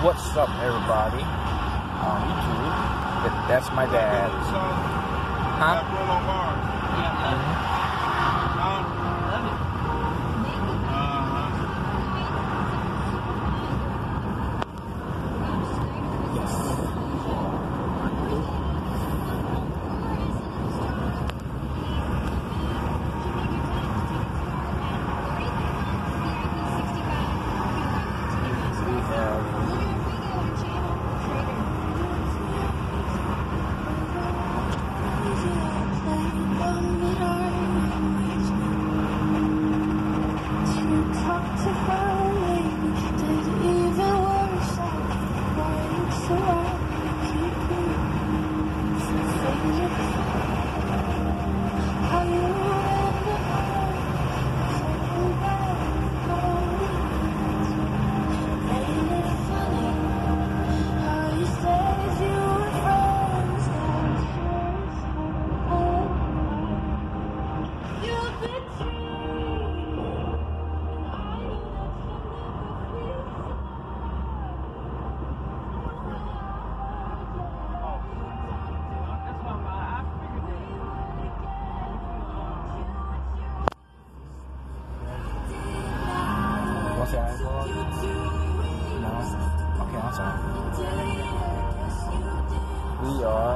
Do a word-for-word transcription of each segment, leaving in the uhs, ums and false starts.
What's up, everybody? On YouTube. That, that's my dad. Huh? What's that? No. Okay, I'm sorry. We are.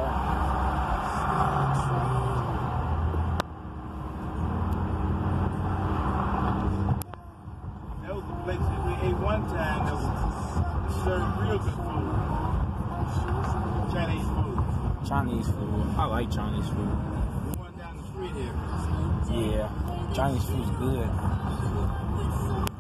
That was the place that we ate one time that was served real good food. Chinese food. Chinese food. I like Chinese food. The one down the street here. Yeah. Chinese food's good.